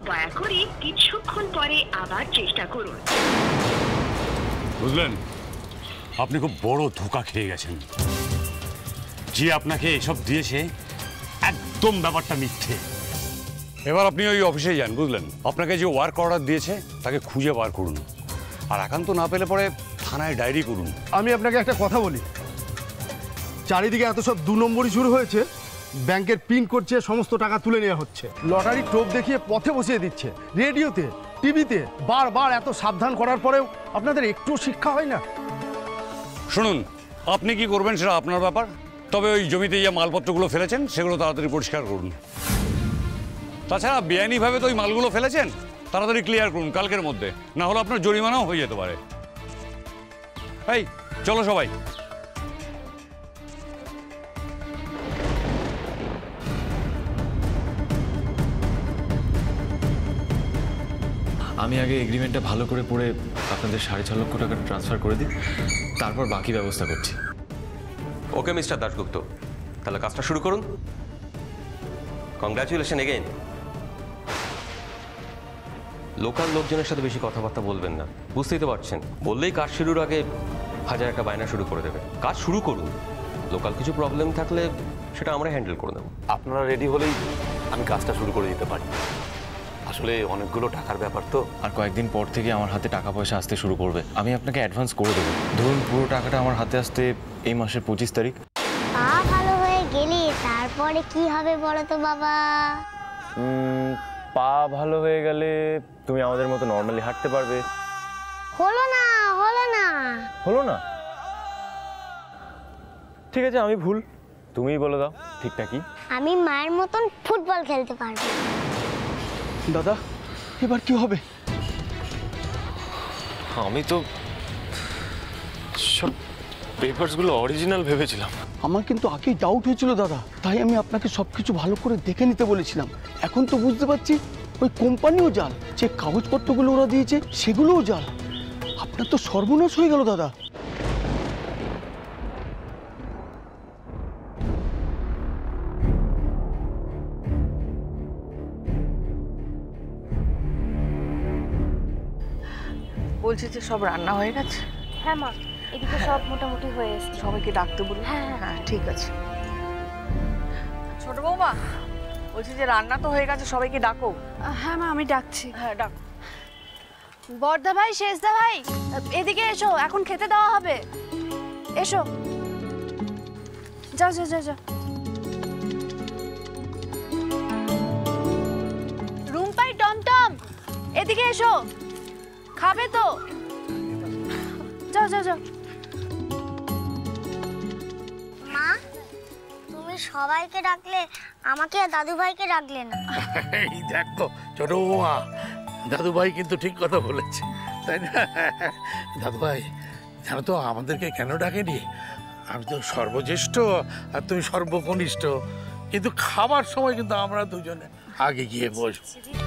দয়া করে কিছুক্ষণ পরে আবার চেষ্টা করুন। বুঝলেন, আপনি খুব বড় ধোঁকা খেয়ে গেছেন। যে আপনাকে এসব দিয়েছে একদম ব্যাপারটা মিথ্যে। এবার আপনি ওই অফিসে যান, বুঝলেন? আপনাকে যে ওয়ার্ক অর্ডার দিয়েছে তাকে খুঁজে বার করুন, আর একান্ত না পেলে পরে থানায় ডায়েরি করুন। আমি আপনাকে একটা কথা বলি, চারিদিকে এত সব 2 নম্বরই শুরু হয়েছে। ব্যাংকের পিন করছে, সমস্ত টাকা তুলে নেওয়া হচ্ছে, লটারি টোপ দেখিয়ে পথে বসিয়ে দিচ্ছে, রেডিওতে টিভিতে বারবার এত সাবধান করার পরেও আপনাদের একটু শিক্ষা হয় না। শুনুন, আপনি কি করবেন সেটা আপনার ব্যাপার, তবে ওই জমিতে যে মালপত্রগুলো ফেলেছেন সেগুলো তাড়াতাড়ি পরিষ্কার করুন। তাছাড়া বেআইনিভাবে তো ওই মালগুলো ফেলেছেন, তাড়াতাড়ি ক্লিয়ার করুন কালকের মধ্যে, না হলে আপনার জরিমানাও হয়ে যেতে পারে। এই চলো সবাই। আমি আগে এগ্রিমেন্টটা ভালো করে পড়ে আপনাদের 6.5 লক্ষ টাকা ট্রান্সফার করে দিই, তারপর বাকি ব্যবস্থা করছি। ওকে মিস্টার দাশগুপ্ত, তাহলে কাজটা শুরু করুন। Congratulation again. লোকাল লোকজনের সাথে বেশি কথাবার্তা বলবেন না, বুঝতেই তো পারছেন। বললেই কাজ শুরুর আগে 1000 একটা বায়না শুরু করে দেবে। কাজ শুরু করুন, লোকাল কিছু প্রবলেম থাকলে সেটা আমরা হ্যান্ডেল করে দেবো। আপনারা রেডি হলেই আমি কাজটা শুরু করে দিতে পারি। আসলে অনেকগুলো টাকার ব্যাপার তো। আর কয়েকদিন পর থেকে আমার হাতে টাকা পয়সা আসতে শুরু করবে। আমি আপনাকে অ্যাডভান্স করে দেবো। ধরুন পুরো টাকাটা আমার হাতে আসতে এই মাসের 25 তারিখ। পা ভালো হয়ে গেলে তারপরে কি হবে বলো তো বাবা? পা ভালো হয়ে গেলে তুমি আমাদের মতো নর্মালি হাঁটতে পারবে। হলো না, হলো না, হলো না? ঠিক আছে, আমি ভুল, তুমিই বলে দাও ঠিকটা কি। আমি মায়ের মতন ফুটবল খেলতে পারবো। দাদা, এবার কি হবে? আমি তো সব পেপারসগুলো অরিজিনাল ভেবেছিলাম। আমার কিন্তু আগেই ডাউট হয়েছিল দাদা, তাই আমি আপনাকে সবকিছু ভালো করে দেখে নিতে বলেছিলাম। এখন তো বুঝতে পারছি ওই কোম্পানিও জাল, যে কাগজপত্রগুলো ওরা দিয়েছে সেগুলোও জাল। আপনার তো সর্বনাশ হয়ে গেল দাদা। বলছি যে সব রান্না হয়ে গেছে? হ্যাঁ মা, এদিকে সব মোটামুটি হয়ে এসেছে। সবাইকে ডাকতে বলি। হ্যাঁ ঠিক আছে। ছোট বৌমা, বলছি যে রান্না তো হয়ে গেছে, সবাইকে ডাকো। হ্যাঁ মা, আমি ডাকছি। হ্যাঁ ডাক। বড়দা ভাই, শেষদা ভাই, এদিকে এসো, এখন খেতে দেওয়া হবে। এসো, যাও যাও যাও যাও। রুম্পাই, টমটম, এদিকে এসো, খাবে তো? যাও যাও যাও। মা, তুমি সবাইকে ডাকলে, আমাকে আর দাদু ভাইকে ডাকলে না। এই দেখো ছোট বৌমা, দাদু ভাই কিন্তু ঠিক কথা বলেছে, তাই না? দাদু ভাই জানো তো আমাদেরকে কেন ডাকেনি? আমি তো সর্বজ্যেষ্ঠ আর তুমি সর্বকনিষ্ঠ, কিন্তু খাবার সময় কিন্তু আমরা দুজনে আগে গিয়ে বসবো।